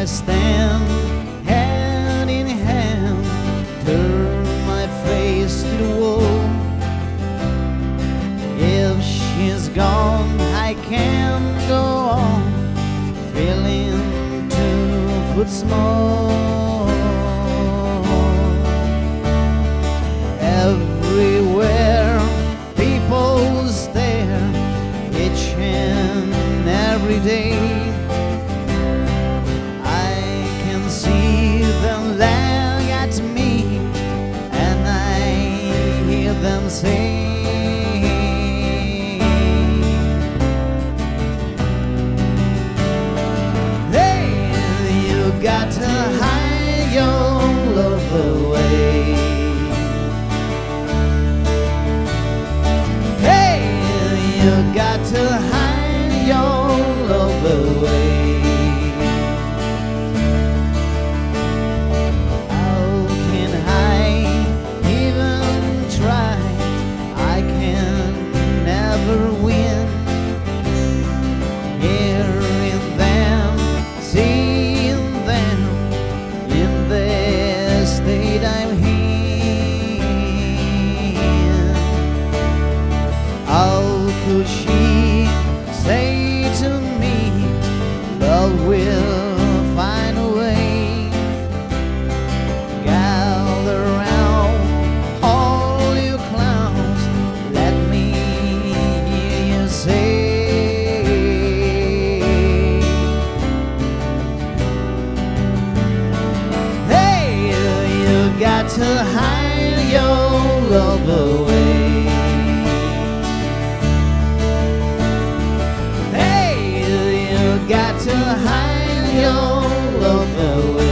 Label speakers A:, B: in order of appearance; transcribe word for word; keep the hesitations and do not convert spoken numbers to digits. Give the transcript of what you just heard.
A: stand hand in hand, turn my face to the wall. If she's gone, I can't go on, feeling two foot small. Everywhere people stare, each and every day. I can see them laugh at me, and I hear them say, got to hide your love away. Hey, you got to hide your love away. How can I even try? I can never win. Hearing them see state I'm in. How could she say to me, love will find a way? Gather round, all you clowns, let me hear you say, got to hide your love away. Hey, you got to hide your love away.